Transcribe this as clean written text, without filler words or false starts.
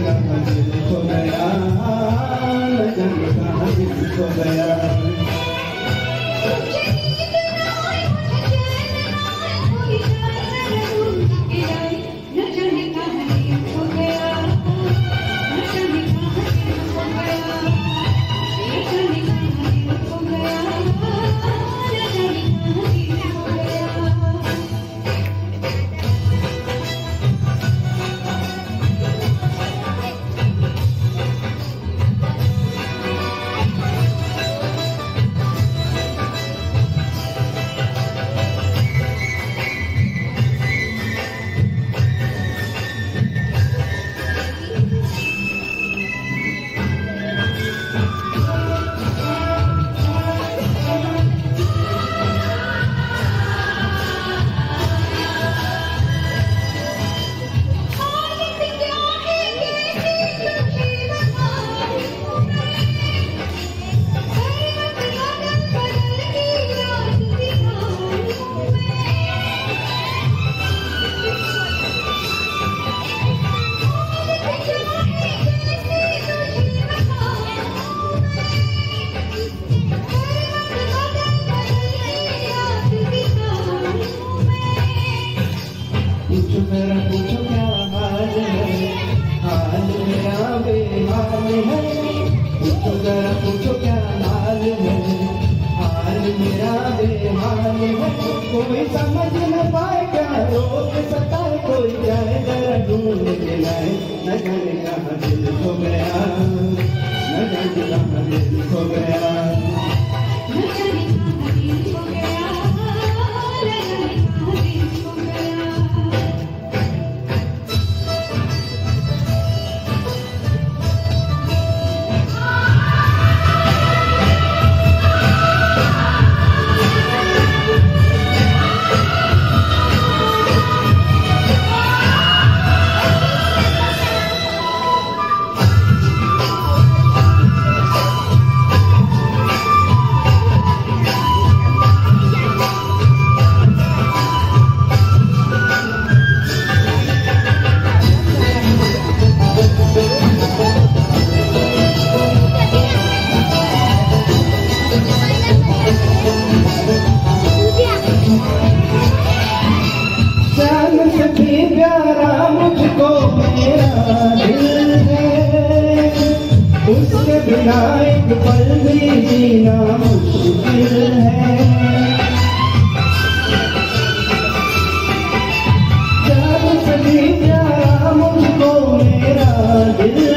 कहाँ दिल खो गया, न जाने कहाँ दिल खो गया। पूछो मेरा पूछो क्या हाल है, हाल मेरा बेहाल है। पूछो जरा पूछो क्या हाल है, हाल मेरा बेहाल है। कोई समझ न पाए क्या रोग सताए, कोई जाए जरा ढूंढ के लाए। न जाने कहाँ दिल खो गया, न जाने कहाँ दिल खो गया। प्यारा मुझको मेरा दिल है, उसके बिना एक पल भी जीना मुश्किल है। प्यारा मुझको मेरा दिल